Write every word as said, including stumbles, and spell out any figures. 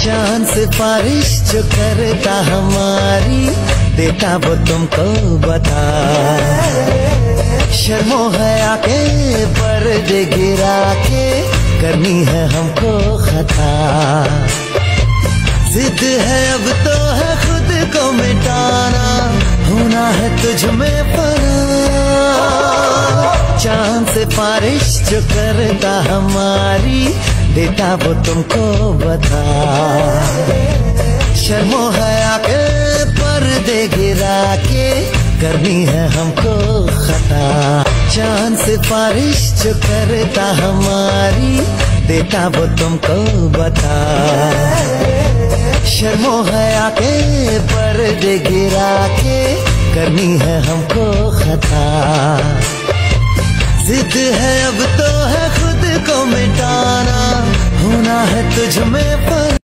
चांद सिफारिश जो करता हमारी, देता वो तुमको बता। शर्मो है आके पर्दे गिरा के, करनी है हमको खता। जिद है अब तो है खुद को मिटाना, होना है तुझ में पना। चांद सिफारिश जो करता हमारी, देता वो तुमको बता। शर्मो है आके पर्दे गिरा के, करनी है हमको खता। चांद सिफारिश जो करता हमारी, देता वो तुमको बता। शर्मो है आके पर्दे गिरा के, करनी है हमको खता। जिद है अब तो है खुद को मिटाना, होना है तुझ में पर